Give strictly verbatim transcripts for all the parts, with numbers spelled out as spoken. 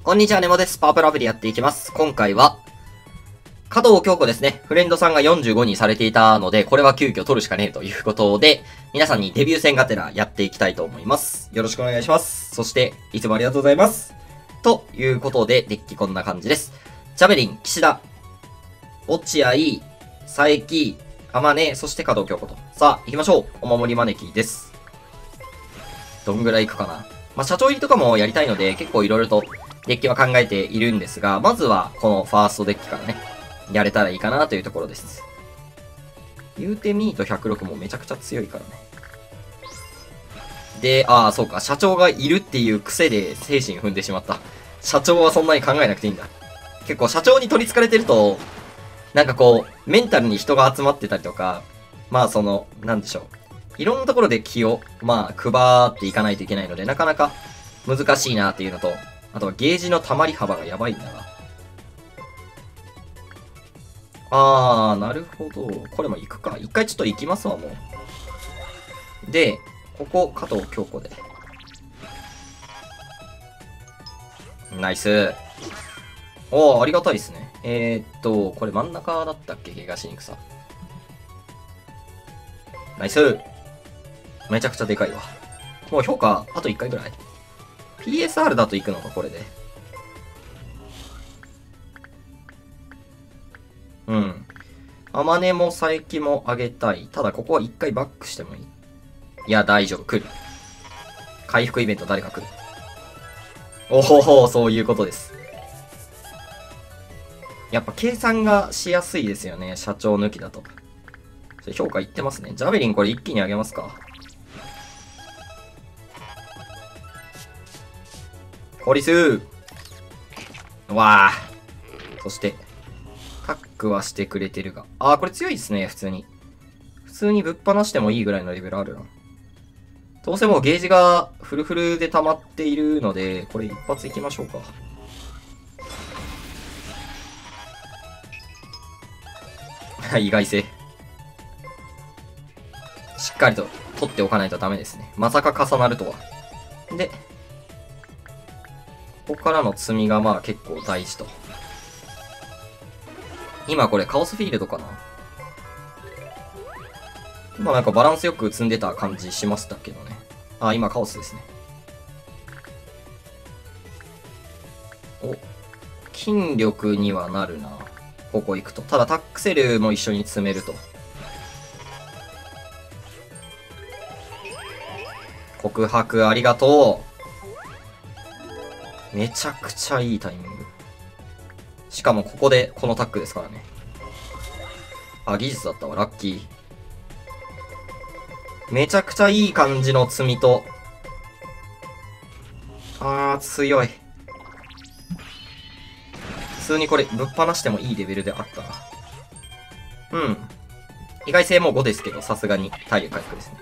こんにちは、ネモです。パープルアプリやっていきます。今回は、加藤京子ですね。フレンドさんがよんじゅうごにされていたので、これは急遽取るしかねえということで、皆さんにデビュー戦がてらやっていきたいと思います。よろしくお願いします。そして、いつもありがとうございます。ということで、デッキこんな感じです。ジャベリン、岸田、落合、佐伯、天音、そして加藤京子と。さあ、行きましょう。お守り招きです。どんぐらい行くかな。まあ、社長入りとかもやりたいので、結構いろいろとデッキは考えているんですが、まずはこのファーストデッキからね、やれたらいいかなというところです。言うてミートひゃくろくもめちゃくちゃ強いからね。で、ああ、そうか、社長がいるっていう癖で精神踏んでしまった。社長はそんなに考えなくていいんだ。結構社長に取り憑かれてると、なんかこう、メンタルに人が集まってたりとか、まあその、なんでしょう。いろんなところで気を、まあ、配っていかないといけないので、なかなか難しいなっていうのと、あとはゲージの溜まり幅がやばいんだな。あー、なるほど。これも行くか。一回ちょっと行きますわ、もう。で、ここ、加藤京子で。ナイス。おー、ありがたいですね。えー、っと、これ真ん中だったっけ？東に草。ナイス。めちゃくちゃでかいわ。もう評価、あといっかいぐらい。ピーエスアール だと行くのか、これで。うん。天音も佐伯も上げたい。ただ、ここは一回バックしてもいい。いや、大丈夫。来る。回復イベント誰か来る。おほほ、そういうことです。やっぱ計算がしやすいですよね。社長抜きだと。それ評価いってますね。ジャベリンこれ一気に上げますか。コリスー。わあ。そして、タックはしてくれてるが。ああ、これ強いですね、普通に。普通にぶっ放してもいいぐらいのレベルあるな。どうせもうゲージがフルフルで溜まっているので、これ一発いきましょうか。意外性。しっかりと取っておかないとダメですね。まさか重なるとは。で、ここからの積みがまあ結構大事と。今これカオスフィールドかな。今なんかバランスよく積んでた感じしましたけどね。あ、今カオスですね。お、筋力にはなるな。ここ行くと。ただタックセルも一緒に積めると。告白ありがとう。めちゃくちゃいいタイミング。しかもここでこのタックですからね。あ、技術だったわ。ラッキー。めちゃくちゃいい感じの積みと。あー、強い。普通にこれぶっ放してもいいレベルであったな。うん。意外性もごですけど、さすがに体力回復ですね。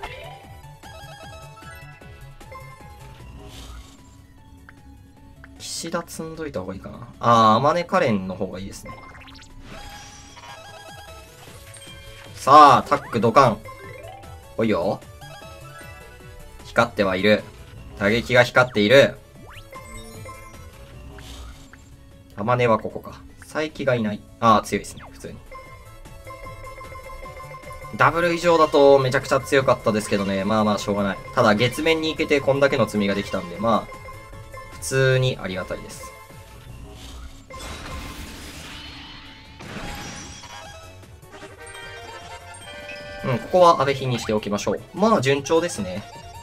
岸田積んどいた方がいいかな。あー、天音カレンの方がいいですね。さあ、タックドカン。来いよ。光ってはいる。打撃が光っている。天音はここか。佐伯がいない。ああ、強いですね。普通に。ダブル以上だとめちゃくちゃ強かったですけどね。まあまあしょうがない。ただ月面に行けてこんだけの積みができたんで、まあ、普通にありがたいです。うん、ここは安倍品にしておきましょう。まあ順調ですね。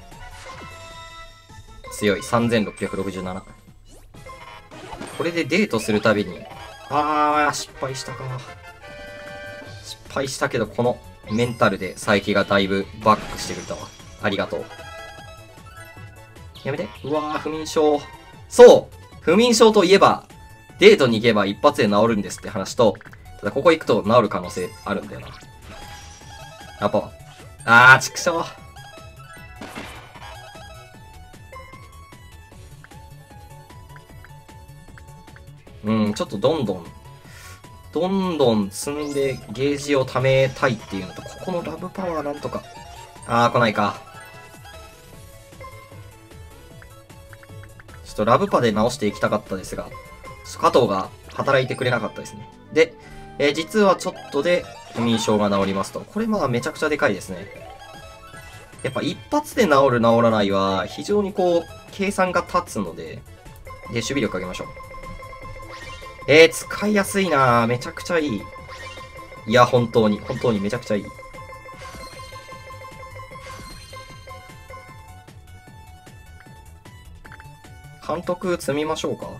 強い。さんぜんろっぴゃくろくじゅうなな。これでデートするたびに、あー、失敗したか。失敗したけど、このメンタルで佐伯がだいぶバックしてくれたわ。ありがとう。やめて。うわー、不眠症。そう不眠症といえば、デートに行けば一発で治るんですって話と、ただここ行くと治る可能性あるんだよな。やっぱ、あー、ちくしょう。うん、ちょっとどんどん、どんどん積んでゲージを貯めたいっていうのと、ここのラブパワーなんとか。あー、来ないか。ちちょっとラブパで直していきたかったですが、加藤が働いてくれなかったですね。で、えー、実はちょっとで不眠症が治りますと。これまあめちゃくちゃでかいですね。やっぱ一発で治る治らないは非常にこう、計算が立つので、で、守備力上げましょう。えー、使いやすいなぁ。めちゃくちゃいい。いや、本当に、本当にめちゃくちゃいい。監督積みましょうか。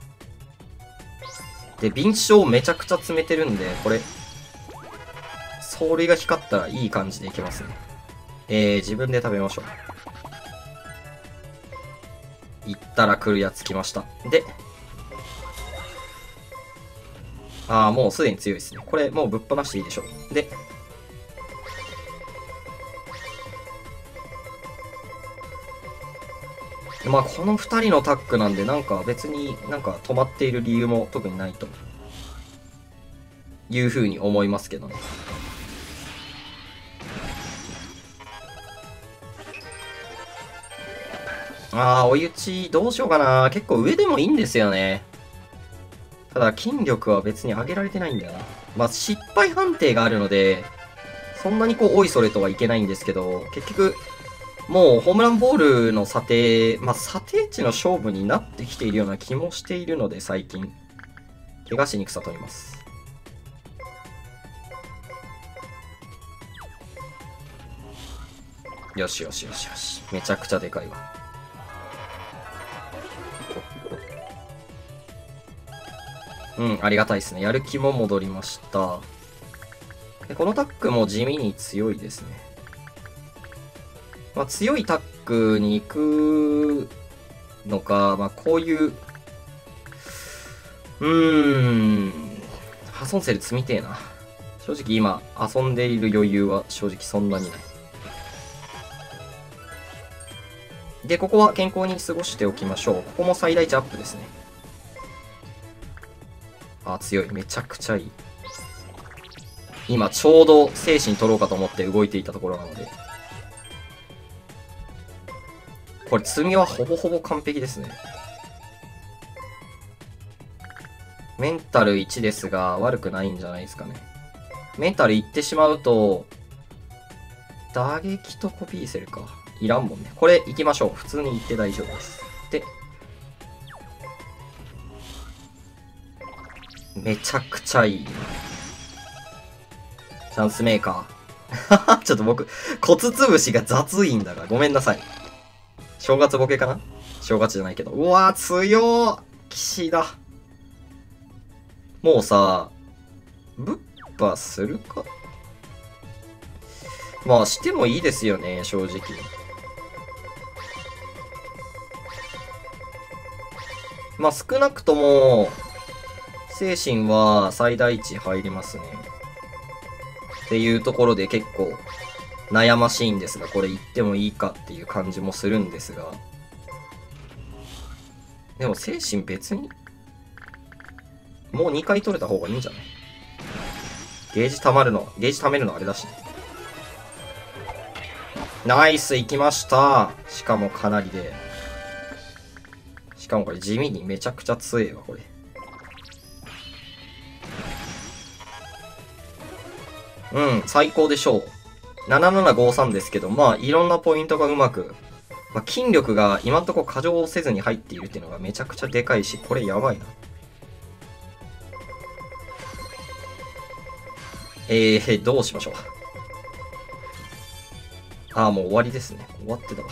で、敏捷症めちゃくちゃ詰めてるんで、これ、それが光ったらいい感じでいけますね。えー、自分で食べましょう。行ったら来るやつ来ました。で、ああ、もうすでに強いですね。これ、もうぶっ放していいでしょう。で、まあ、この二人のタッグなんで、なんか別になんか止まっている理由も特にないというふうに思いますけどね。ああ、追い打ちどうしようかな。結構上でもいいんですよね。ただ、筋力は別に上げられてないんだよな。まあ、失敗判定があるので、そんなにこう、おいそれとはいけないんですけど、結局、もうホームランボールの査定、まあ、査定値の勝負になってきているような気もしているので、最近。怪我しにくさとります。よしよしよしよし。めちゃくちゃでかいわ。うん、ありがたいですね。やる気も戻りました。でこのタックも地味に強いですね。まあ、強いタックに行くのか、まあ、こういう、うーん、ハソンセル積みてえな。正直今、遊んでいる余裕は正直そんなにない。で、ここは健康に過ごしておきましょう。ここも最大値アップですね。あ、強い。めちゃくちゃいい。今、ちょうど精神取ろうかと思って動いていたところなので。これ、積みはほぼほぼ完璧ですね。メンタルいちですが、悪くないんじゃないですかね。メンタルいってしまうと、打撃とコピーセルか。いらんもんね。これ、行きましょう。普通に行って大丈夫です。で、めちゃくちゃいい。チャンスメーカー。ちょっと僕、コツ潰しが雑いんだが、ごめんなさい。正月ボケかな正月じゃないけど。うわー、強ー騎士だ。もうさ、ぶっぱするかまあ、してもいいですよね、正直。まあ、少なくとも、精神は最大値入りますね。っていうところで結構悩ましいんですが、これ言ってもいいかっていう感じもするんですが。でも精神別に、もうにかい取れた方がいいんじゃない？ゲージ溜まるの、ゲージ溜めるのあれだしね。ナイス、行きました。しかもかなりで。しかもこれ地味にめちゃくちゃ強いわ、これ。うん、最高でしょう。ななななごさんですけど、まあ、いろんなポイントがうまく、まあ、筋力が今んとこ過剰せずに入っているっていうのがめちゃくちゃでかいし、これやばいな。えー、どうしましょう。ああ、もう終わりですね。終わってたわ。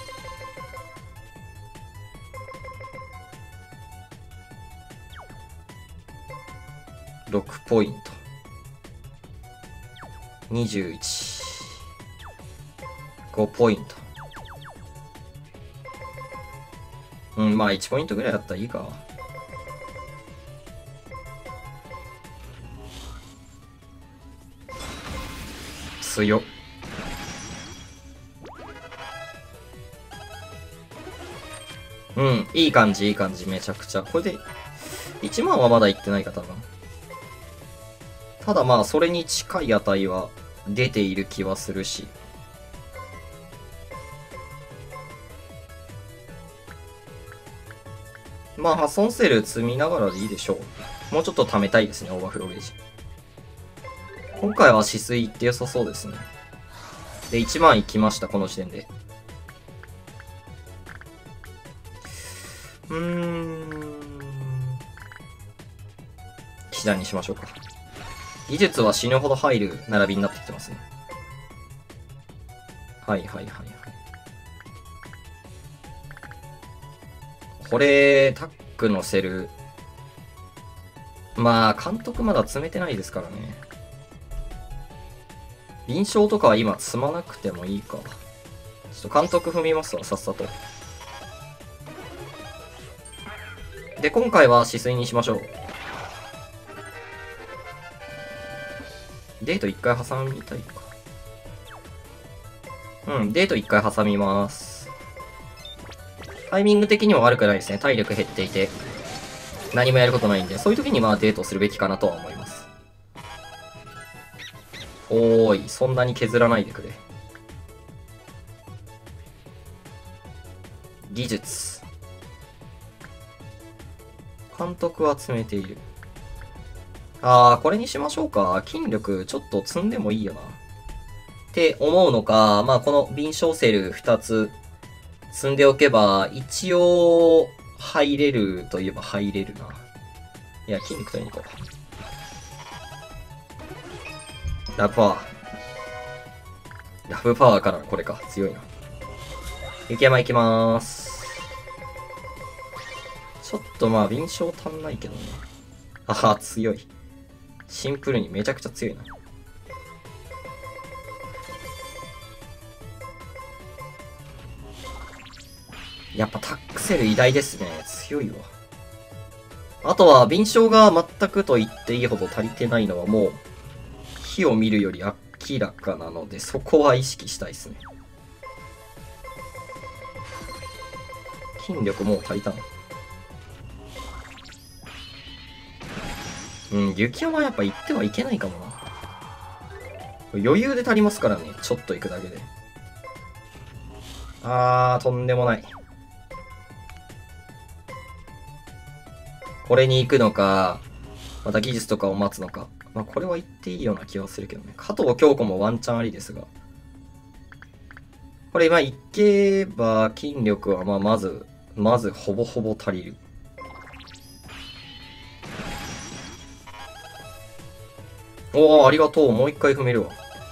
ろくポイント。にじゅういち。ごポイント。うん、まあいちポイントぐらいだったらいいか。強っ。うん、いい感じ、いい感じ、めちゃくちゃ。これで、いちまんはまだいってないか、多分。ただまあ、それに近い値は出ている気はするし。 まあ、発送セール積みながらでいいでしょう。もうちょっと貯めたいですね、オーバーフローゲージ。今回は止水いって良さそうですね。で、いちまんいきました、この時点で。うーん。騎士団にしましょうか。技術は死ぬほど入る並びになってきてますね。はいはいはいはい。これ、タックのせる。まあ、監督まだ詰めてないですからね。臨床とかは今積まなくてもいいか。ちょっと監督踏みますわ、さっさと。で、今回は止水にしましょう。デート一回挟みたいか。うん、デート一回挟みます。タイミング的にも悪くないですね。体力減っていて。何もやることないんで、そういう時にまあデートするべきかなとは思います。おーい、そんなに削らないでくれ。技術。監督は詰めている。あー、これにしましょうか。筋力ちょっと積んでもいいよな。って思うのか、まあこの敏捷セルふたつ積んでおけば、一応入れるといえば入れるな。いや、筋肉取りに行こう。ラブパワー。ラブパワーからこれか。強いな。雪山行きまーす。ちょっとまあ、敏捷足んないけどな。ああ、強い。シンプルにめちゃくちゃ強いな。やっぱタックセル偉大ですね。強いわ。あとは、敏捷が全くと言っていいほど足りてないのはもう、火を見るより明らかなので、そこは意識したいですね。筋力もう足りたの。うん、雪山はやっぱ行ってはいけないかもな。余裕で足りますからね、ちょっと行くだけで。あー、とんでもない。これに行くのか、また技術とかを待つのか。まあ、これは言っていいような気はするけどね。加藤京子もワンチャンありですが。これ、まあ、いけば、筋力は、まあ、まず、まず、ほぼほぼ足りる。おー、ありがとう。もう一回踏めるわ。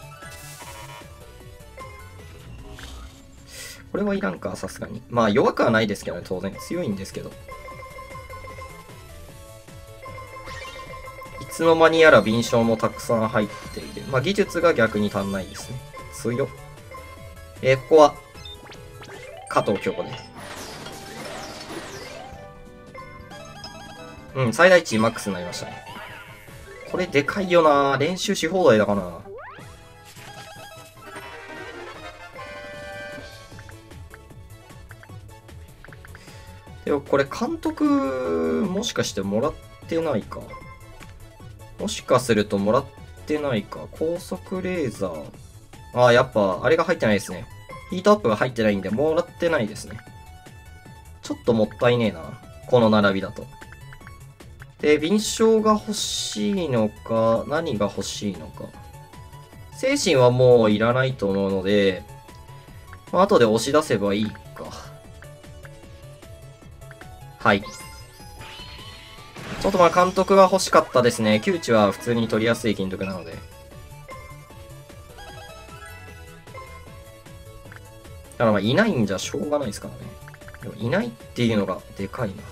これはいらんか、さすがに。まあ、弱くはないですけどね、当然。強いんですけど。いつの間にやら敏捷もたくさん入っている。まあ、技術が逆に足んないですね。強っ。えー、ここは、加藤京子ね。うん、最大値マックスになりましたね。これでかいよな。練習し放題だかな。でもこれ監督、もしかしてもらってないか。もしかするともらってないか。高速レーザー。ああ、やっぱ、あれが入ってないですね。ヒートアップが入ってないんで、もらってないですね。ちょっともったいねえな。この並びだと。で、敏捷が欲しいのか、何が欲しいのか。精神はもういらないと思うので、まあ、後で押し出せばいいか。はい。ちょっとまあ監督が欲しかったですね。窮地は普通に取りやすい金属なので。だからまあいないんじゃしょうがないですからね。でもいないっていうのがでかいな。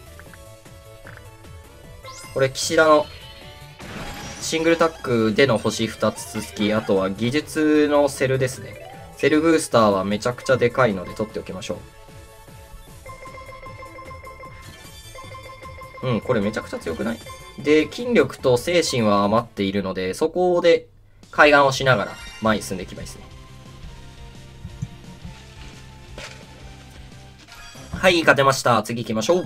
これ岸田のシングルタックでの星ふたつ続き、あとは技術のセルですね。セルブースターはめちゃくちゃでかいので取っておきましょう。うん、これめちゃくちゃ強くない？で、筋力と精神は余っているので、そこで海岸をしながら前に進んでいけばいいですね。はい、勝てました。次行きましょう。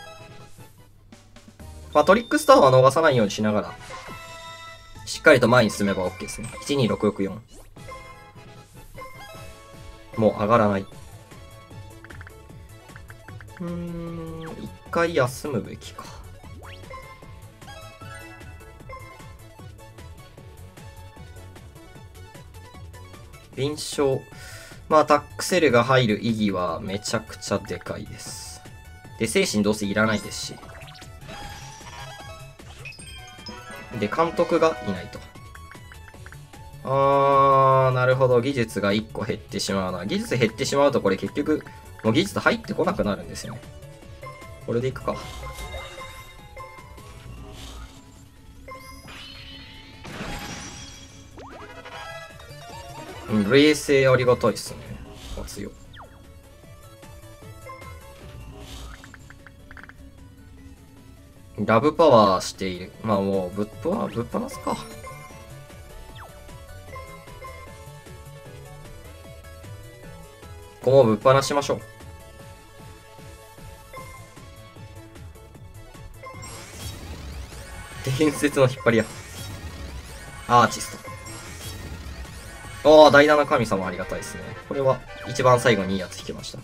まあ、トリックスターは逃さないようにしながら、しっかりと前に進めば OK ですね。いちにろくろくよん。もう上がらない。 うーん、一回休むべきか。臨床。まあ、タックセルが入る意義はめちゃくちゃでかいです。で、精神どうせいらないですし。で、監督がいないと。あー、なるほど。技術がいっこ減ってしまうな。技術減ってしまうとこれ結局、もう技術入ってこなくなるんですよね。これでいくか。うん、冷静ありがたいっすね。活用。ラブパワーしている。まあもう、ぶっとは、ぶっ放すか。ここもぶっ放しましょう。伝説の引っ張り屋。アーティスト。ああ、第七神様ありがたいですね。これは一番最後にいいやつ引きました。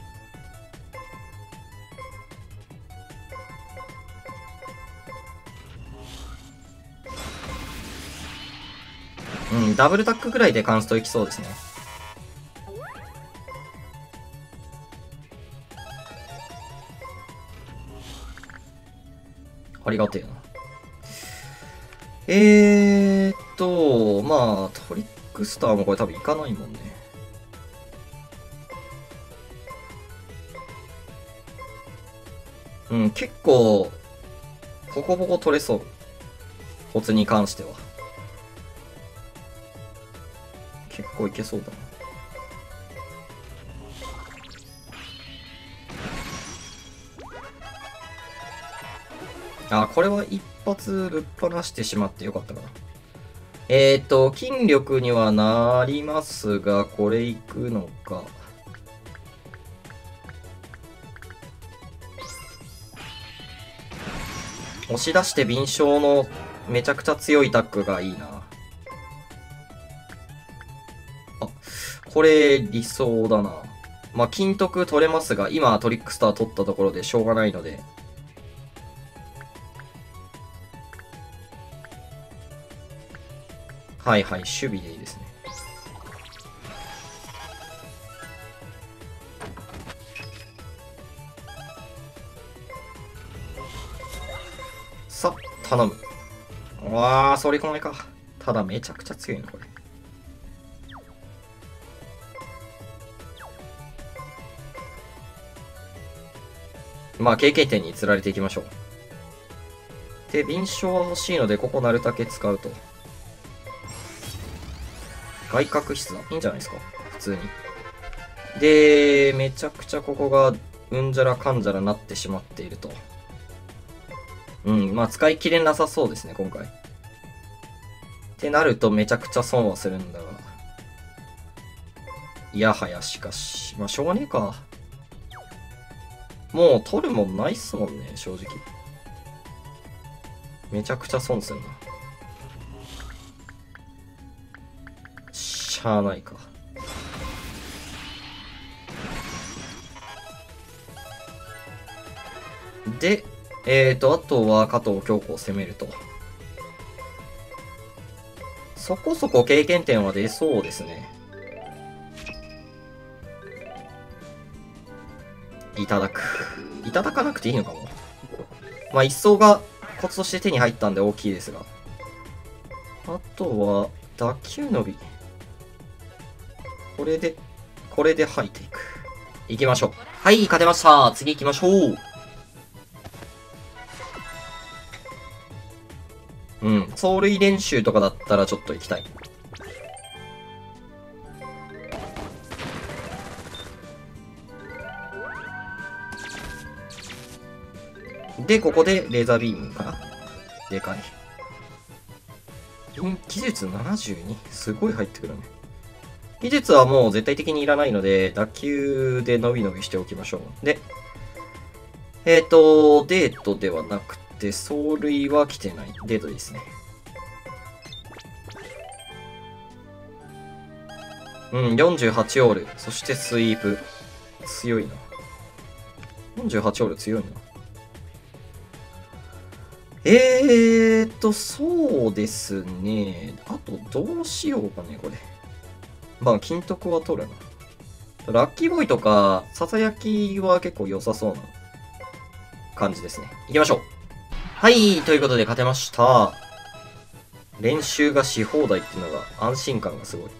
うん、ダブルタックぐらいでカンストいきそうですね。ありがてえな。えーっと、まあ、トリックスターもこれ多分いかないもんね。うん、結構、ボコボコ取れそう。コツに関しては。結構いけそうだな。あ、これは一発ぶっ放してしまってよかったかな。えーっと、筋力にはなりますが、これいくのか。押し出して敏捷のめちゃくちゃ強いタックがいいな。あ、これ理想だな。まあ、金徳取れますが、今トリックスター取ったところでしょうがないので。はいはい、守備でいいですね。さあ、頼む。わあ、それこないか。ただめちゃくちゃ強いな、これ。まあ、経験点に釣られていきましょう。で、敏捷は欲しいので、ここなるだけ使うと。外角質だ。いいんじゃないですか。普通に。で、めちゃくちゃここが、うんじゃらかんじゃらなってしまっていると。うん、まあ使い切れなさそうですね、今回。ってなるとめちゃくちゃ損はするんだが。いやはやしかし。まあしょうがねえか。もう取るもんないっすもんね、正直。めちゃくちゃ損するな。しゃあないか。で、えーと、あとは加藤京子を攻めると。そこそこ経験点は出そうですね。いただく。いただかなくていいのかも。まあ一層がコツとして手に入ったんで大きいですが。あとは、打球伸び。これで、これで吐いていく。行きましょう。はい、勝てました。次行きましょう。うん。走塁練習とかだったらちょっと行きたい。で、ここでレーザービームかな。でかい。技術ななじゅうに。すごい入ってくるね。技術はもう絶対的にいらないので、打球で伸び伸びしておきましょう。で、えっと、デートではなくて、走塁は来てない。デートですね。うん、よんじゅうはちオール。そしてスイープ。強いな。 よんじゅうはちオール強いな。えーっと、そうですね。あと、どうしようかね、これ。まあ、金徳は取るな。ラッキーボーイとか、ささやきは結構良さそうな感じですね。行きましょう。はい、ということで勝てました。練習がし放題っていうのが安心感がすごい。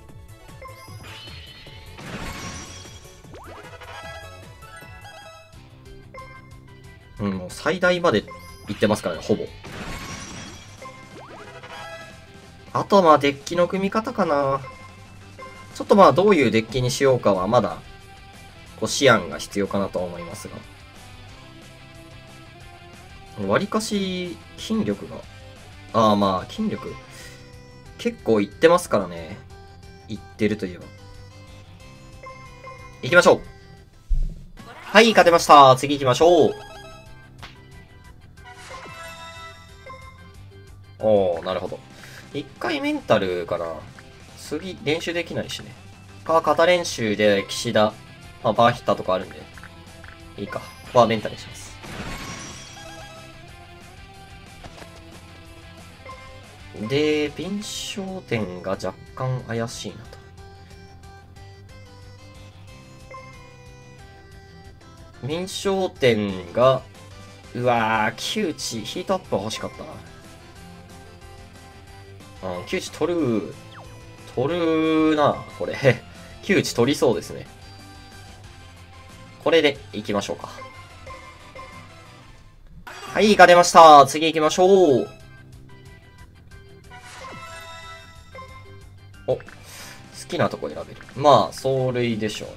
うん、もう最大まで行ってますからね、ほぼ。あとはまあデッキの組み方かな。ちょっとまあどういうデッキにしようかはまだ、こう思案が必要かなとは思いますが。わりかし、筋力が。ああまあ、筋力。結構いってますからね。いってるといえば。行きましょう。はい、勝てました。次行きましょう。おー、なるほど。一回メンタルから、次練習できないしね。か、型練習で岸田、まあ、バーヒッターとかあるんで。いいか。ここはメンタルにします。で、敏捷点が若干怪しいなと。敏捷点が、うわー、窮地、ヒートアップは欲しかったな。うん、窮地取る、取るな、これ。窮地取りそうですね。これで行きましょうか。はい、が出ました。次行きましょう。お、好きなとこ選べる。まあ、走塁でしょうね。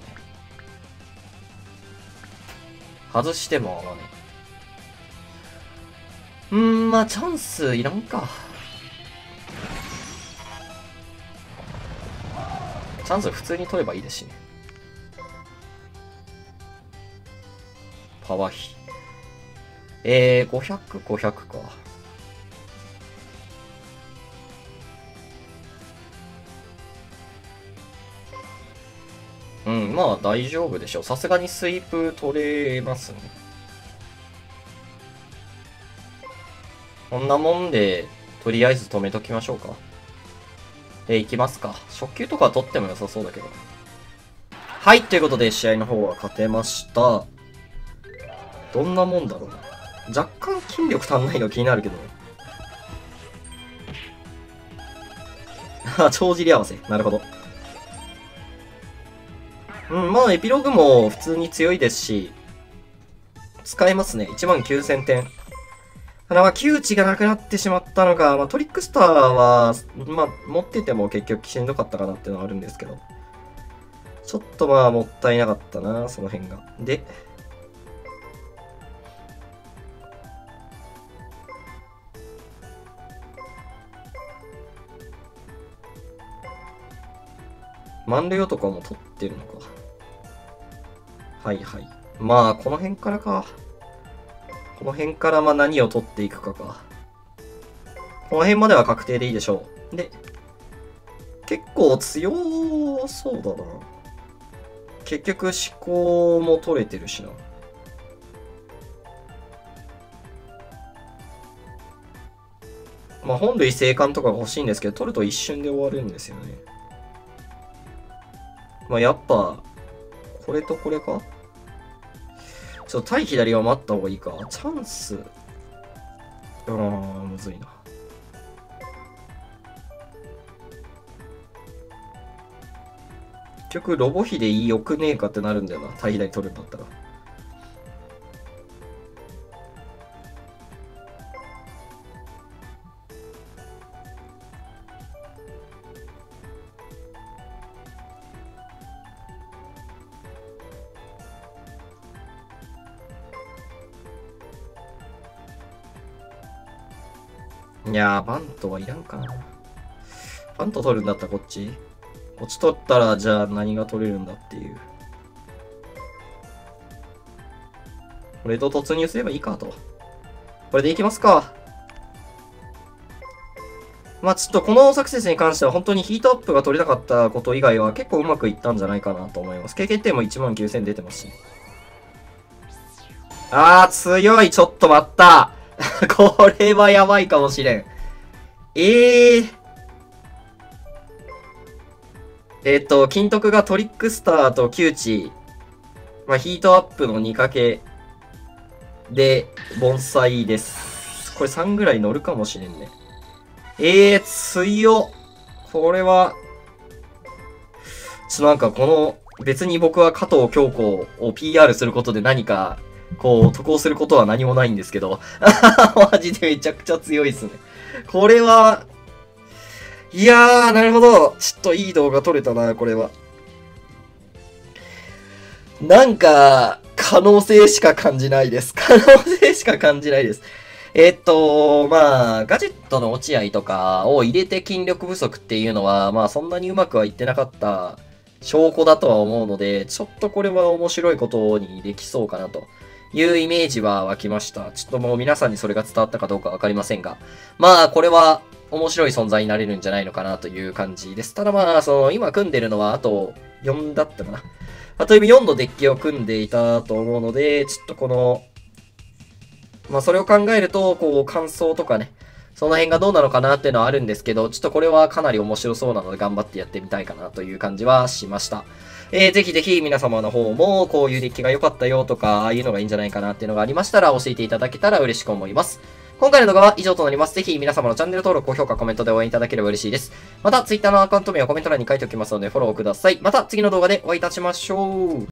外しても合わねえ。うーん、まあ、チャンスいらんか。チャンス普通に取ればいいですしね。パワー比。えー、ごひゃく、ごひゃくか。うん、まあ大丈夫でしょう。さすがにスイープ取れますね。こんなもんで、とりあえず止めときましょうか。え、いきますか。初球とか取っても良さそうだけど。はい、ということで試合の方は勝てました。どんなもんだろうな。若干筋力足んないの気になるけどね。あ、帳尻合わせ。なるほど。うん、まあエピローグも普通に強いですし、使えますね。いちまんきゅうせんてん。ただまあ、窮地がなくなってしまったのが、まあトリックスターは、まあ持ってても結局しんどかったかなっていうのはあるんですけど。ちょっとまあもったいなかったな、その辺が。で、満塁男も取ってるのか。はいはい。まあ、この辺からか。この辺からまあ何を取っていくかか。この辺までは確定でいいでしょう。で、結構強そうだな。結局思考も取れてるしな。まあ本類生還とかが欲しいんですけど、取ると一瞬で終わるんですよね。まあやっぱ、これとこれか？ちょっと対左は待った方がいいか。チャンス。うーん、むずいな。結局、ロボ比でいいよくねえかってなるんだよな。対左取るんだったら。いやー、バントはいらんかな。バント取るんだったらこっち。こっち取ったら、じゃあ何が取れるんだっていう。これと突入すればいいかと。これでいきますか。まあちょっとこのサクセスに関しては本当にヒートアップが取れなかったこと以外は結構うまくいったんじゃないかなと思います。経験点もいちまんきゅうせん出てますし。 あー、強い。ちょっと待った。これはやばいかもしれん。ええー。えっと、金徳がトリックスターと窮地。まあ、ヒートアップのにかけで、盆栽です。これさんぐらい乗るかもしれんね。ええー、強っ。これは、ちょっとなんかこの、別に僕は加藤京子を ピーアール することで何か、こう、得をすることは何もないんですけど、マジでめちゃくちゃ強いっすね。これは、いやー、なるほど。ちょっといい動画撮れたな、これは。なんか、可能性しか感じないです。可能性しか感じないです。えっと、まあ、ガジェットの落合とかを入れて筋力不足っていうのは、まあそんなにうまくはいってなかった証拠だとは思うので、ちょっとこれは面白いことにできそうかなというイメージは湧きました。ちょっともう皆さんにそれが伝わったかどうかわかりませんが、まあこれは面白い存在になれるんじゃないのかなという感じです。ただまあ、その今組んでるのはあとよんだったかな。あとよんのデッキを組んでいたと思うので、ちょっとこの、まあそれを考えると、こう感想とかね、その辺がどうなのかなっていうのはあるんですけど、ちょっとこれはかなり面白そうなので頑張ってやってみたいかなという感じはしました。えー、ぜひぜひ皆様の方もこういうデッキが良かったよとか、ああいうのがいいんじゃないかなっていうのがありましたら教えていただけたら嬉しく思います。今回の動画は以上となります。ぜひ皆様のチャンネル登録、高評価、コメントで応援いただければ嬉しいです。また、Twitter のアカウント名はコメント欄に書いておきますのでフォローください。また次の動画でお会いいたしましょう。